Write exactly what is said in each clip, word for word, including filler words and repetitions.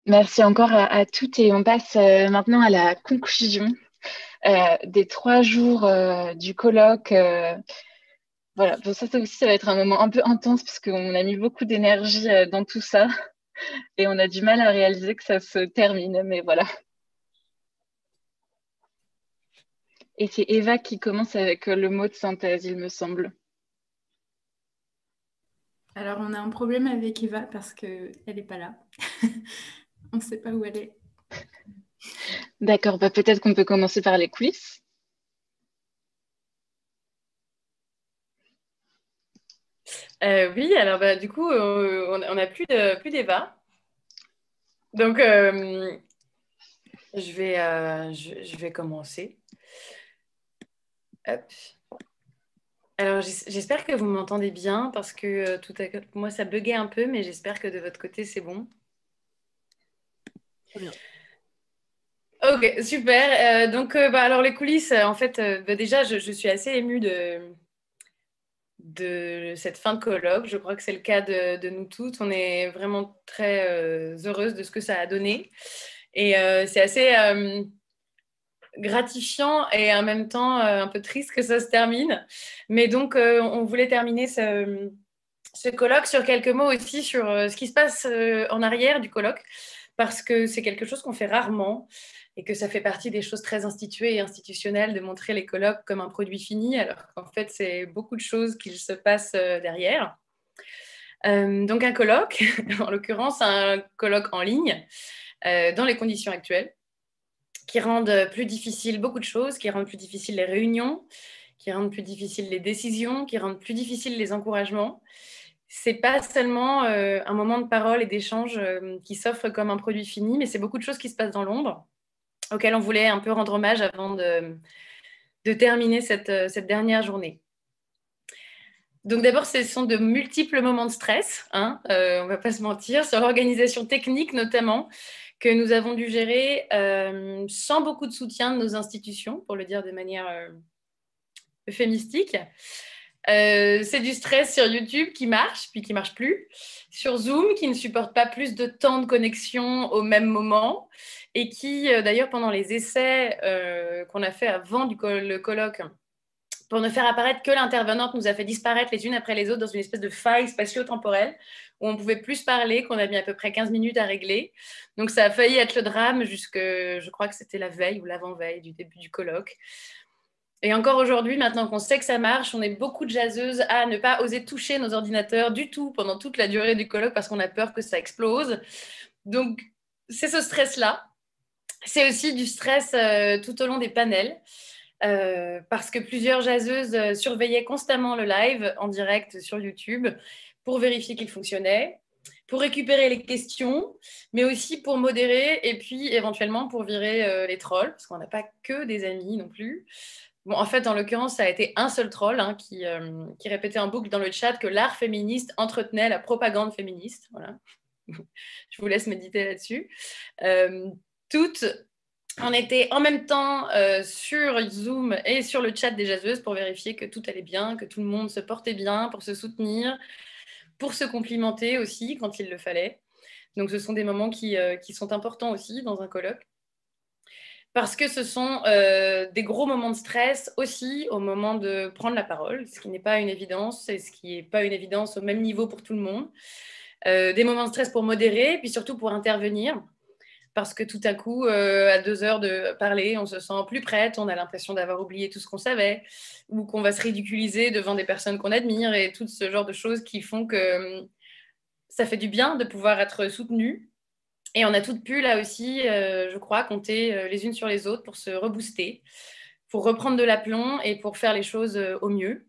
Merci encore à, à toutes et on passe euh, maintenant à la conclusion euh, des trois jours euh, du colloque. euh, voilà, bon, ça, ça aussi, ça va être un moment un peu intense parce qu'on a mis beaucoup d'énergie euh, dans tout ça et on a du mal à réaliser que ça se termine, mais voilà. Et c'est Eva qui commence avec euh, le mot de synthèse, il me semble. Alors, on a un problème avec Eva parce qu'elle n'est pas là. On ne sait pas où elle est. D'accord, bah, peut-être qu'on peut commencer par les coulisses. Euh, oui, alors bah, du coup, euh, on on n'a plus de, plus d'Eva. Donc, euh, je vais, euh, je, je vais commencer. Hop. Alors, j'es- j'espère que vous m'entendez bien parce que euh, tout à coup, moi, ça buguait un peu, mais j'espère que de votre côté, c'est bon. Très bien. Ok, super. Euh, donc, euh, bah, alors, les coulisses, euh, en fait, euh, bah, déjà, je, je suis assez émue de, de cette fin de colloque. Je crois que c'est le cas de, de nous toutes. On est vraiment très euh, heureuse de ce que ça a donné. Et euh, c'est assez euh, gratifiant et en même temps euh, un peu triste que ça se termine. Mais donc, euh, on voulait terminer ce, ce colloque sur quelques mots aussi sur euh, ce qui se passe euh, en arrière du colloque, parce que c'est quelque chose qu'on fait rarement et que ça fait partie des choses très instituées et institutionnelles de montrer les colloques comme un produit fini, alors qu'en fait, c'est beaucoup de choses qui se passent euh, derrière. Euh, donc un colloque, en l'occurrence un colloque en ligne, euh, dans les conditions actuelles, qui rendent plus difficile beaucoup de choses, qui rendent plus difficiles les réunions, qui rendent plus difficiles les décisions, qui rendent plus difficiles les encouragements. C'est pas seulement euh, un moment de parole et d'échange euh, qui s'offre comme un produit fini, mais c'est beaucoup de choses qui se passent dans l'ombre, auxquelles on voulait un peu rendre hommage avant de, de terminer cette, euh, cette dernière journée. Donc d'abord, ce sont de multiples moments de stress, hein, euh, on ne va pas se mentir, sur l'organisation technique notamment, que nous avons dû gérer euh, sans beaucoup de soutien de nos institutions, pour le dire de manière euh, euphémistique. Euh, c'est du stress sur YouTube qui marche, puis qui ne marche plus, sur Zoom qui ne supporte pas plus de temps de connexion au même moment, et qui, euh, d'ailleurs, pendant les essais euh, qu'on a fait avant du col le colloque, pour ne faire apparaître que l'intervenante nous a fait disparaître les unes après les autres dans une espèce de faille spatio-temporelle où on pouvait plus parler, qu'on a mis à peu près quinze minutes à régler. Donc ça a failli être le drame jusque, je crois que c'était la veille ou l'avant-veille du début du colloque. Et encore aujourd'hui, maintenant qu'on sait que ça marche, on est beaucoup de jaseuses à ne pas oser toucher nos ordinateurs du tout pendant toute la durée du colloque parce qu'on a peur que ça explose. Donc c'est ce stress-là. C'est aussi du stress euh, tout au long des panels. Euh, parce que plusieurs jaseuses euh, surveillaient constamment le live en direct sur YouTube pour vérifier qu'il fonctionnait, pour récupérer les questions, mais aussi pour modérer et puis éventuellement pour virer euh, les trolls, parce qu'on n'a pas que des amis non plus. Bon, en fait, en l'occurrence, ça a été un seul troll hein, qui, euh, qui répétait en boucle dans le chat que l'art féministe entretenait la propagande féministe. Voilà. Je vous laisse méditer là-dessus. Euh, toutes on était en même temps euh, sur Zoom et sur le chat des jaseuses pour vérifier que tout allait bien, que tout le monde se portait bien, pour se soutenir, pour se complimenter aussi quand il le fallait. Donc ce sont des moments qui, euh, qui sont importants aussi dans un colloque. Parce que ce sont euh, des gros moments de stress aussi au moment de prendre la parole, ce qui n'est pas une évidence et ce qui n'est pas une évidence au même niveau pour tout le monde. Euh, des moments de stress pour modérer, et puis surtout pour intervenir parce que tout à coup, euh, à deux heures de parler, on se sent plus prête, on a l'impression d'avoir oublié tout ce qu'on savait, ou qu'on va se ridiculiser devant des personnes qu'on admire, et tout ce genre de choses qui font que euh, ça fait du bien de pouvoir être soutenu. Et on a toutes pu, là aussi, euh, je crois, compter euh, les unes sur les autres pour se rebooster, pour reprendre de l'aplomb et pour faire les choses euh, au mieux.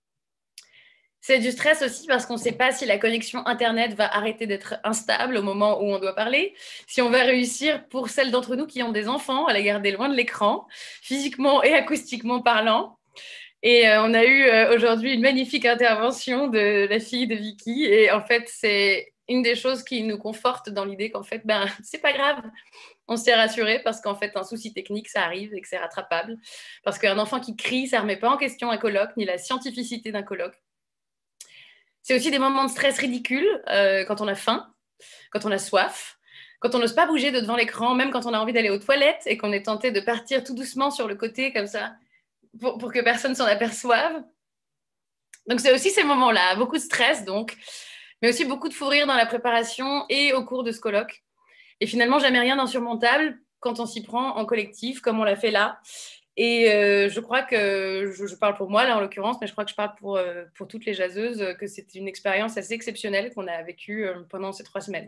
C'est du stress aussi parce qu'on ne sait pas si la connexion Internet va arrêter d'être instable au moment où on doit parler, si on va réussir, pour celles d'entre nous qui ont des enfants, à la garder loin de l'écran, physiquement et acoustiquement parlant. Et euh, on a eu euh, aujourd'hui une magnifique intervention de la fille de Vicky. Et en fait, c'est une des choses qui nous conforte dans l'idée qu'en fait, ben, c'est pas grave. On s'est rassuré parce qu'en fait, un souci technique, ça arrive et que c'est rattrapable. Parce qu'un enfant qui crie, ça ne remet pas en question un colloque, ni la scientificité d'un colloque. C'est aussi des moments de stress ridicules euh, quand on a faim, quand on a soif, quand on n'ose pas bouger de devant l'écran, même quand on a envie d'aller aux toilettes et qu'on est tenté de partir tout doucement sur le côté comme ça, pour, pour que personne s'en aperçoive. Donc c'est aussi ces moments-là, beaucoup de stress donc, mais aussi beaucoup de fou rire dans la préparation et au cours de ce colloque. Et finalement, jamais rien d'insurmontable quand on s'y prend en collectif, comme on l'a fait là. Et euh, je crois que, je, je parle pour moi là en l'occurrence, mais je crois que je parle pour, euh, pour toutes les jaseuses, que c'était une expérience assez exceptionnelle qu'on a vécue euh, pendant ces trois semaines.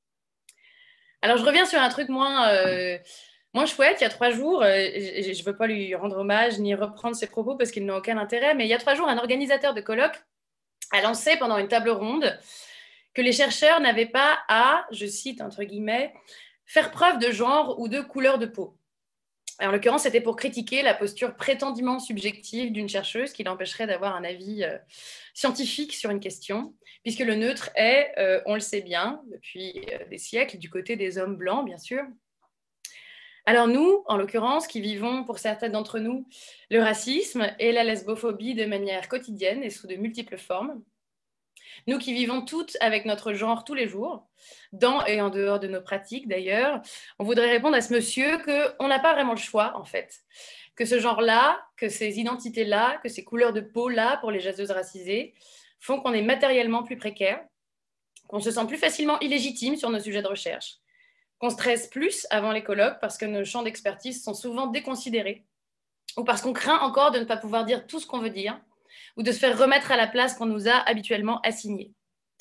Alors je reviens sur un truc moins, euh, moins chouette. Il y a trois jours, euh, je ne veux pas lui rendre hommage ni reprendre ses propos parce qu'ils n'ont aucun intérêt, mais il y a trois jours, un organisateur de colloque a lancé pendant une table ronde que les chercheurs n'avaient pas à, je cite entre guillemets, faire preuve de genre ou de couleur de peau. En l'occurrence, c'était pour critiquer la posture prétendument subjective d'une chercheuse qui l'empêcherait d'avoir un avis euh, scientifique sur une question, puisque le neutre est, euh, on le sait bien, depuis euh, des siècles, du côté des hommes blancs, bien sûr. Alors nous, en l'occurrence, qui vivons, pour certains d'entre nous, le racisme et la lesbophobie de manière quotidienne et sous de multiples formes, nous qui vivons toutes avec notre genre tous les jours, dans et en dehors de nos pratiques d'ailleurs, on voudrait répondre à ce monsieur qu'on n'a pas vraiment le choix en fait. Que ce genre-là, que ces identités-là, que ces couleurs de peau-là pour les jaseuses racisées font qu'on est matériellement plus précaire, qu'on se sent plus facilement illégitime sur nos sujets de recherche, qu'on stresse plus avant les colloques parce que nos champs d'expertise sont souvent déconsidérés ou parce qu'on craint encore de ne pas pouvoir dire tout ce qu'on veut dire ou de se faire remettre à la place qu'on nous a habituellement assignée.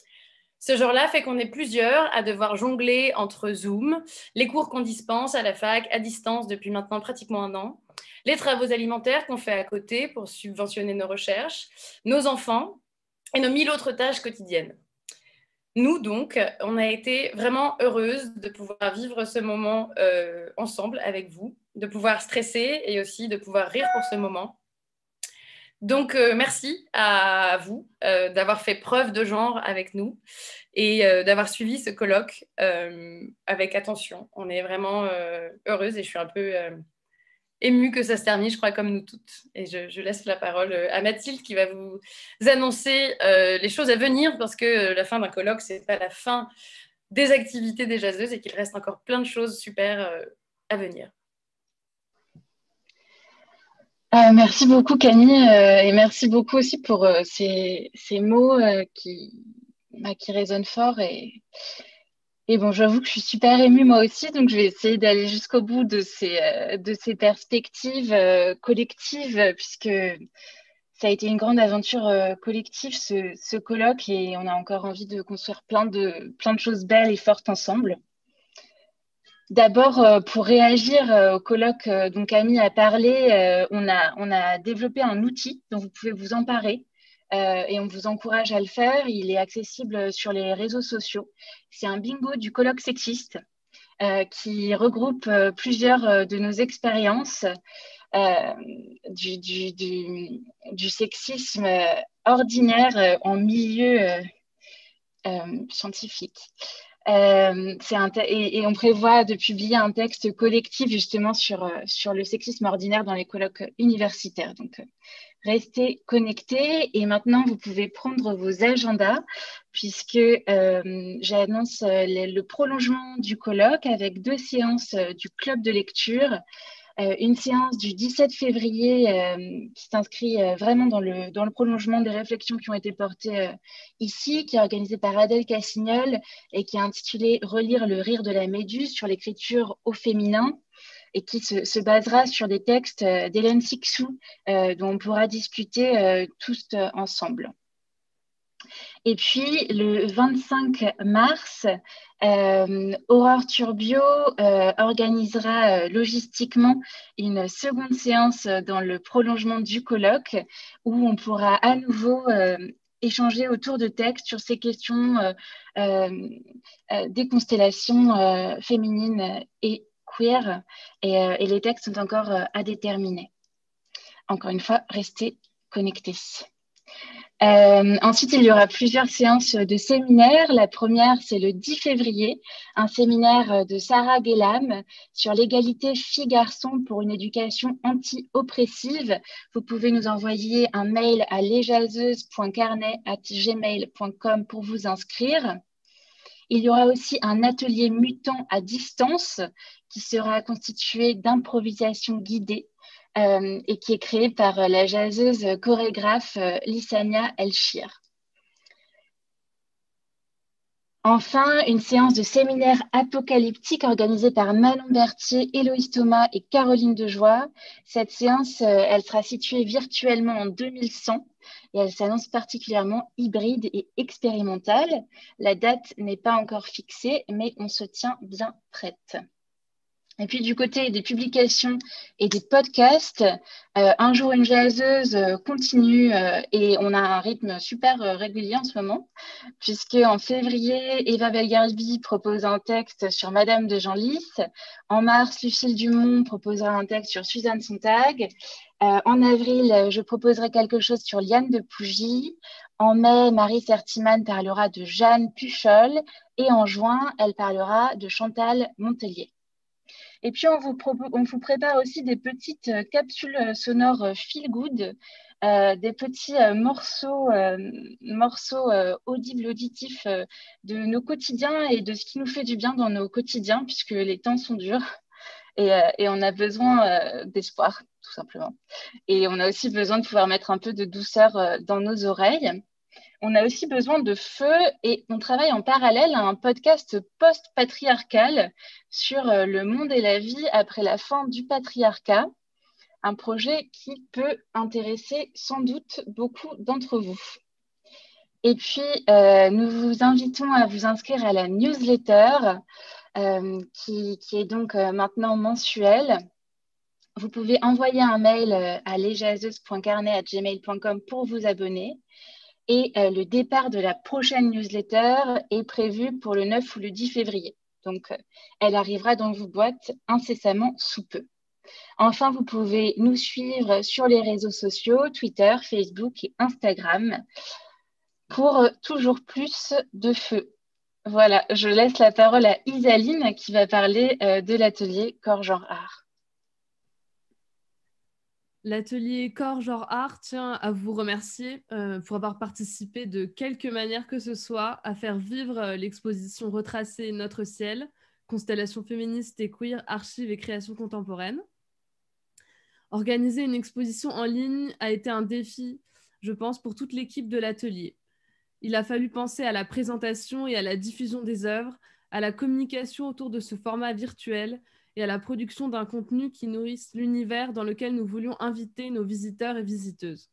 Ce genre-là fait qu'on est plusieurs à devoir jongler entre Zoom, les cours qu'on dispense à la fac à distance depuis maintenant pratiquement un an, les travaux alimentaires qu'on fait à côté pour subventionner nos recherches, nos enfants et nos mille autres tâches quotidiennes. Nous, donc, on a été vraiment heureuses de pouvoir vivre ce moment euh, ensemble avec vous, de pouvoir stresser et aussi de pouvoir rire pour ce moment. Donc, euh, merci à vous euh, d'avoir fait preuve de genre avec nous et euh, d'avoir suivi ce colloque euh, avec attention. On est vraiment euh, heureuses et je suis un peu euh, émue que ça se termine, je crois, comme nous toutes. Et je, je laisse la parole à Mathilde qui va vous annoncer euh, les choses à venir parce que la fin d'un colloque, ce n'est pas la fin des activités des jaseuses et qu'il reste encore plein de choses super euh, à venir. Euh, merci beaucoup Camille euh, et merci beaucoup aussi pour euh, ces, ces mots euh, qui, bah, qui résonnent fort et, et bon, j'avoue que je suis super émue moi aussi, donc je vais essayer d'aller jusqu'au bout de ces, euh, de ces perspectives euh, collectives puisque ça a été une grande aventure euh, collective ce, ce colloque et on a encore envie de construire plein de, plein de choses belles et fortes ensemble. D'abord, euh, pour réagir euh, au colloque euh, dont Camille a parlé, euh, on, a, on a développé un outil dont vous pouvez vous emparer euh, et on vous encourage à le faire. Il est accessible sur les réseaux sociaux. C'est un bingo du colloque sexiste euh, qui regroupe euh, plusieurs euh, de nos expériences euh, du, du, du, du sexisme ordinaire euh, en milieu euh, euh, scientifique. Euh, c'est un et, et on prévoit de publier un texte collectif justement sur, euh, sur le sexisme ordinaire dans les colloques universitaires. Donc, euh, restez connectés. Et maintenant, vous pouvez prendre vos agendas puisque euh, j'annonce euh, le, le prolongement du colloque avec deux séances euh, du club de lecture. Euh, une séance du dix-sept février euh, qui s'inscrit euh, vraiment dans le, dans le prolongement des réflexions qui ont été portées euh, ici, qui est organisée par Adèle Cassignol et qui est intitulée « Relire le rire de la méduse » sur l'écriture au féminin et qui se, se basera sur des textes euh, d'Hélène Sixou euh, dont on pourra discuter euh, tous euh, ensemble. Et puis, le vingt-cinq mars, euh, Aurore Turbio euh, organisera euh, logistiquement une seconde séance dans le prolongement du colloque où on pourra à nouveau euh, échanger autour de textes sur ces questions euh, euh, euh, des constellations euh, féminines et queer. Et, euh, et les textes sont encore euh, à déterminer. Encore une fois, restez connectés. Euh, ensuite, il y aura plusieurs séances de séminaires. La première, c'est le dix février, un séminaire de Sarah Guélam sur l'égalité filles-garçons pour une éducation anti-oppressive. Vous pouvez nous envoyer un mail à lesjaseuses point carnet arobase gmail point com pour vous inscrire. Il y aura aussi un atelier mutant à distance qui sera constitué d'improvisation guidée euh, et qui est créé par la jazzeuse chorégraphe euh, Lissania Elchir. Enfin, une séance de séminaire apocalyptique organisée par Manon Berthier, Héloïse Thomas et Caroline Dejoie. Cette séance, euh, elle sera située virtuellement en deux mille cent et elle s'annonce particulièrement hybride et expérimentale. La date n'est pas encore fixée, mais on se tient bien prête. Et puis du côté des publications et des podcasts, euh, Un jour une jazzeuse euh, continue euh, et on a un rythme super euh, régulier en ce moment, puisque en février, Eva Belgarbi propose un texte sur Madame de Genlis. En mars, Lucille Dumont proposera un texte sur Suzanne Sontag. Euh, en avril, je proposerai quelque chose sur Liane de Pougy. En mai, Marie Sertiman parlera de Jeanne Puchol. Et en juin, elle parlera de Chantal Montelier. Et puis, on vous, on vous prépare aussi des petites euh, capsules euh, sonores euh, feel good, euh, des petits euh, morceaux, euh, morceaux euh, audibles, auditifs euh, de nos quotidiens et de ce qui nous fait du bien dans nos quotidiens, puisque les temps sont durs et, euh, et on a besoin euh, d'espoir, tout simplement. Et on a aussi besoin de pouvoir mettre un peu de douceur euh, dans nos oreilles. On a aussi besoin de feu et on travaille en parallèle à un podcast post-patriarcal sur le monde et la vie après la fin du patriarcat, un projet qui peut intéresser sans doute beaucoup d'entre vous. Et puis, euh, nous vous invitons à vous inscrire à la newsletter euh, qui, qui est donc euh, maintenant mensuelle. Vous pouvez envoyer un mail à lesjazeuses point carnet arobase gmail point com pour vous abonner. Et euh, le départ de la prochaine newsletter est prévu pour le neuf ou le dix février. Donc, euh, elle arrivera dans vos boîtes incessamment sous peu. Enfin, vous pouvez nous suivre sur les réseaux sociaux, Twitter, Facebook et Instagram, pour euh, toujours plus de feu. Voilà, je laisse la parole à Isaline qui va parler euh, de l'atelier Corps Genre Art. L'atelier Corps Genre Art tient à vous remercier euh, pour avoir participé de quelque manière que ce soit à faire vivre euh, l'exposition Retracer notre ciel, constellations féministes et queer, archives et créations contemporaines. Organiser une exposition en ligne a été un défi, je pense, pour toute l'équipe de l'atelier. Il a fallu penser à la présentation et à la diffusion des œuvres, à la communication autour de ce format virtuel et à la production d'un contenu qui nourrisse l'univers dans lequel nous voulions inviter nos visiteurs et visiteuses,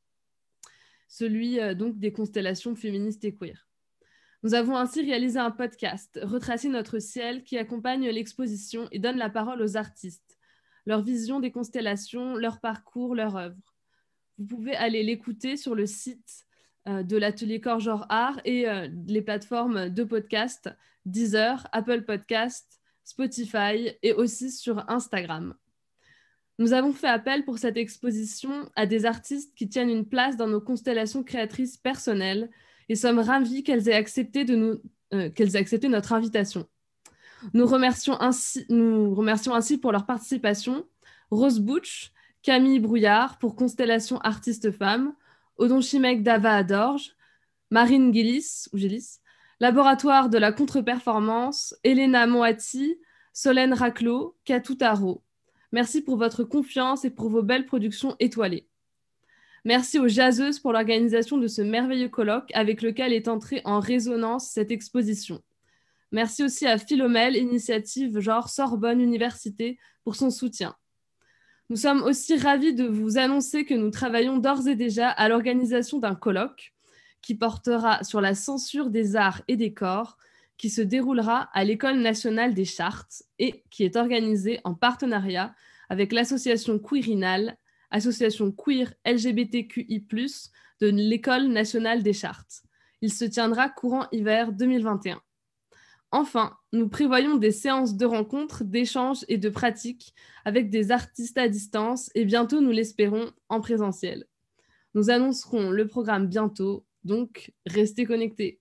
celui euh, donc des constellations féministes et queer. Nous avons ainsi réalisé un podcast, Retracer notre ciel, qui accompagne l'exposition et donne la parole aux artistes, leur vision des constellations, leur parcours, leur œuvre. Vous pouvez aller l'écouter sur le site euh, de l'atelier Corps Genre Art et euh, les plateformes de podcast, Deezer, Apple Podcast, Spotify et aussi sur Instagram. Nous avons fait appel pour cette exposition à des artistes qui tiennent une place dans nos constellations créatrices personnelles et sommes ravis qu'elles aient accepté, de nous, euh, qu'elles aient accepté notre invitation. Nous remercions, ainsi, nous remercions ainsi pour leur participation Rose Butch, Camille Brouillard pour Constellation Artistes Femmes, Odon Chimek Dava Adorge, Marine Gillis, ou Gillis, Laboratoire de la contre-performance, Elena Moati, Solène Raclot, Katou Taro. Merci pour votre confiance et pour vos belles productions étoilées. Merci aux jazzeuses pour l'organisation de ce merveilleux colloque avec lequel est entrée en résonance cette exposition. Merci aussi à Philomèle, initiative genre Sorbonne Université, pour son soutien. Nous sommes aussi ravis de vous annoncer que nous travaillons d'ores et déjà à l'organisation d'un colloque qui portera sur la censure des arts et des corps, qui se déroulera à l'École nationale des chartes et qui est organisé en partenariat avec l'association Queerinal, association queer L G B T Q I plus, de l'École nationale des chartes. Il se tiendra courant hiver deux mille vingt et un. Enfin, nous prévoyons des séances de rencontres, d'échanges et de pratiques avec des artistes à distance et bientôt, nous l'espérons, en présentiel. Nous annoncerons le programme bientôt, donc restez connectés.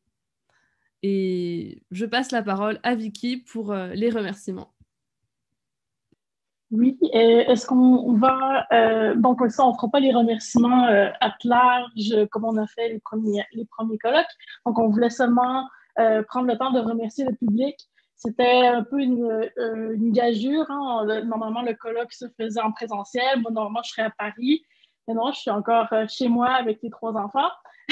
Et je passe la parole à Vicky pour euh, les remerciements. Oui, euh, est-ce qu'on va... Euh, donc, comme ça, on ne fera pas les remerciements euh, à large comme on a fait les premiers, les premiers colloques. Donc, on voulait seulement euh, prendre le temps de remercier le public. C'était un peu une, euh, une gageure. Hein. Le, normalement, le colloque se faisait en présentiel. Moi, normalement, je serais à Paris. Mais non, je suis encore euh, chez moi avec les trois enfants.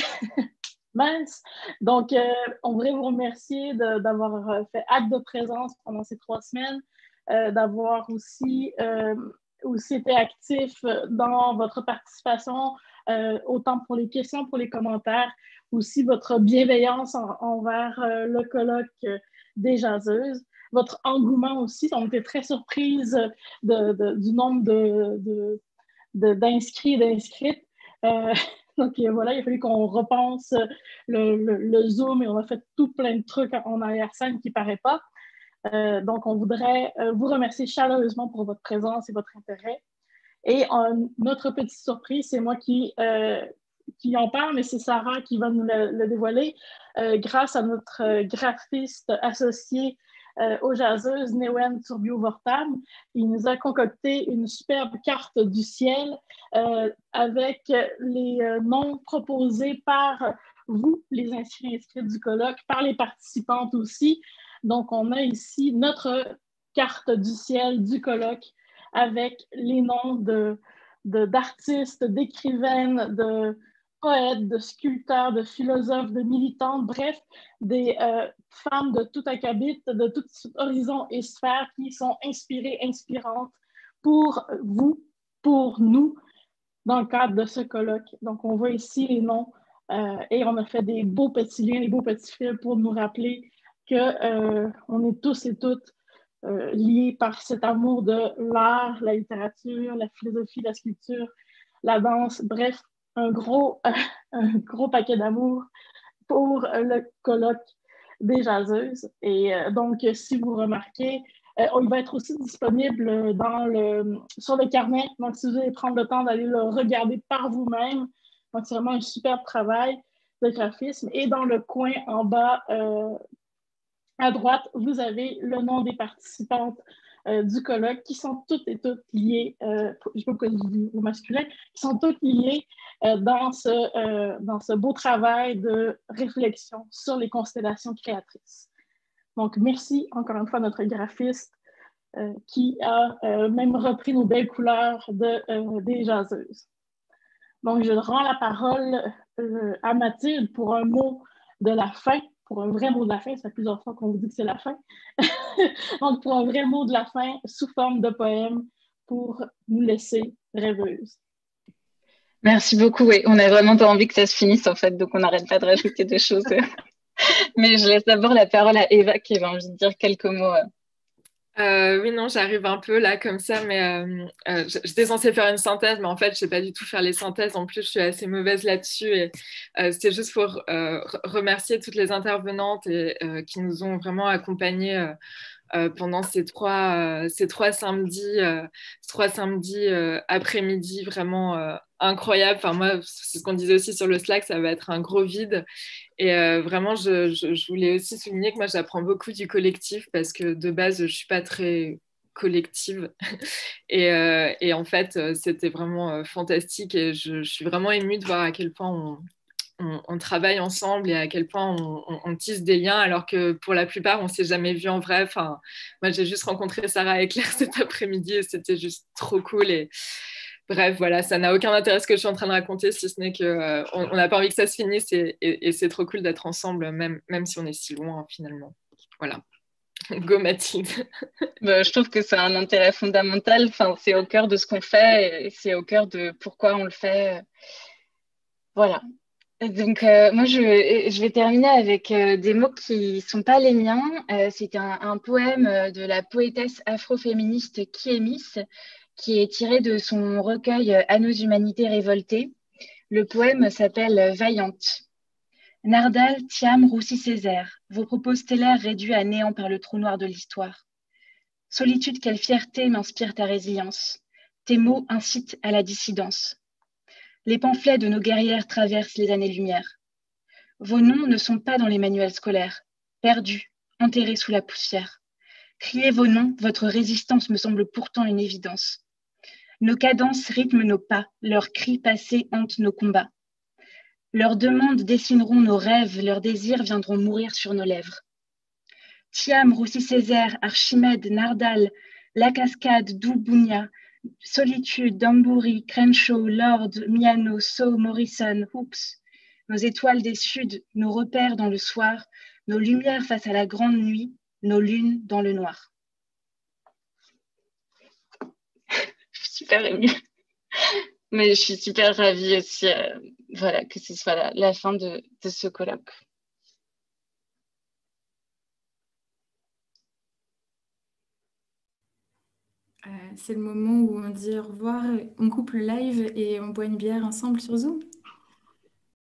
Mince! Donc, euh, on voudrait vous remercier de, d'avoir fait acte de présence pendant ces trois semaines, euh, d'avoir aussi, euh, aussi été actif dans votre participation, euh, autant pour les questions, pour les commentaires, aussi votre bienveillance en, envers euh, le colloque euh, des jaseuses, votre engouement aussi. On était très surprise de, de, du nombre de, de, de, d'inscrits et d'inscrites. Euh, donc voilà, il a fallu qu'on repense le, le, le Zoom et on a fait tout plein de trucs en arrière-scène qui ne paraît pas. Euh, donc, on voudrait euh, vous remercier chaleureusement pour votre présence et votre intérêt. Et euh, notre petite surprise, c'est moi qui, euh, qui en parle, mais c'est Sarah qui va nous le, le dévoiler. Euh, grâce à notre graphiste associé euh, aux jaseuses, Newen Turbio-Vortam, il nous a concocté une superbe carte du ciel euh, avec les euh, noms proposés par vous, les inscrits inscrits du colloque, par les participantes aussi. Donc, on a ici notre carte du ciel du colloque avec les noms de, de, d'artistes, d'écrivaines, de poètes, de sculpteurs, de philosophes, de militantes, bref, des euh, femmes de tout acabit, de tout horizon et sphère qui sont inspirées, inspirantes pour vous, pour nous, dans le cadre de ce colloque. Donc, on voit ici les noms euh, et on a fait des beaux petits liens, des beaux petits fils pour nous rappeler qu'on euh, est tous et toutes euh, liés par cet amour de l'art, la littérature, la philosophie, la sculpture, la danse, bref, un gros, euh, un gros paquet d'amour pour le colloque des jaseuses. Et euh, donc, si vous remarquez, euh, il va être aussi disponible dans le, sur le carnet. Donc, si vous allez prendre le temps d'aller le regarder par vous-même, donc c'est vraiment un superbe travail de graphisme. Et dans le coin en bas, euh, à droite, vous avez le nom des participantes euh, du colloque qui sont toutes et toutes liées, euh, je ne sais pas pourquoi je dis au masculin, qui sont toutes liées euh, dans, ce, euh, dans ce beau travail de réflexion sur les constellations créatrices. Donc, merci encore une fois à notre graphiste euh, qui a euh, même repris nos belles couleurs de, euh, des jaseuses. Donc, je rends la parole euh, à Mathilde pour un mot de la fin, pour un vrai mot de la fin. Ça fait plusieurs fois qu'on vous dit que c'est la fin. Donc, pour un vrai mot de la fin, sous forme de poème, pour nous laisser rêveuses. Merci beaucoup. Oui, on a vraiment pas envie que ça se finisse, en fait, donc on n'arrête pas de rajouter des choses. Mais je laisse d'abord la parole à Eva qui avait envie de dire quelques mots. Euh, oui, non, j'arrive un peu là comme ça, mais euh, euh, j'étais censée faire une synthèse, mais en fait, je sais pas du tout faire les synthèses. En plus, je suis assez mauvaise là-dessus. Et euh, c'était juste pour euh, remercier toutes les intervenantes et, euh, qui nous ont vraiment accompagnés euh, euh, pendant ces trois, euh, ces trois samedis, euh, ces trois samedis euh, après-midi, vraiment euh, incroyable. Enfin, moi, c'est ce qu'on disait aussi sur le Slack, ça va être un gros vide. Et euh, vraiment, je, je, je voulais aussi souligner que moi, j'apprends beaucoup du collectif parce que de base, je ne suis pas très collective. et, euh, et en fait, c'était vraiment euh, fantastique. Et je, je suis vraiment émue de voir à quel point on, on, on travaille ensemble et à quel point on, on, on tisse des liens, alors que pour la plupart, on ne s'est jamais vu en vrai. Enfin, moi, j'ai juste rencontré Sarah et Claire cet après-midi et c'était juste trop cool. Et bref, voilà, ça n'a aucun intérêt ce que je suis en train de raconter, si ce n'est qu'on euh, n'a pas envie que ça se finisse et, et, et c'est trop cool d'être ensemble, même, même si on est si loin, hein, finalement. Voilà. Go Mathilde. Bah, je trouve que c'est un intérêt fondamental. Enfin, c'est au cœur de ce qu'on fait et c'est au cœur de pourquoi on le fait. Voilà. Donc, euh, moi, je, je vais terminer avec euh, des mots qui ne sont pas les miens. Euh, c'est un, un poème de la poétesse afroféministe Kiemis, qui est tiré de son recueil À nos humanités révoltées. Le poème s'appelle Vaillante. Nardal, Thiam, Roussy, Césaire, vos propos stellaires réduits à néant par le trou noir de l'histoire. Solitude, quelle fierté m'inspire ta résilience. Tes mots incitent à la dissidence. Les pamphlets de nos guerrières traversent les années-lumière. Vos noms ne sont pas dans les manuels scolaires, perdus, enterrés sous la poussière. Crier vos noms, votre résistance me semble pourtant une évidence. Nos cadences rythment nos pas, leurs cris passés hantent nos combats. Leurs demandes dessineront nos rêves, leurs désirs viendront mourir sur nos lèvres. Thiam, Roussy-Césaire, Archimède, Nardal, La Cascade, Doubougna, Solitude, Dambouri, Crenshaw, Lord, Miano, So, Morrison, Hoops, nos étoiles des Suds, nos repères dans le soir, nos lumières face à la grande nuit, nos lunes dans le noir. Je suis super émue. Mais je suis super ravie aussi euh, voilà, que ce soit la, la fin de, de ce colloque. Euh, c'est le moment où on dit au revoir, on coupe le live et on boit une bière ensemble sur Zoom.